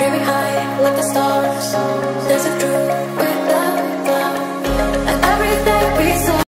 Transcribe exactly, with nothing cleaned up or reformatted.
very high, like the stars. There's a truth.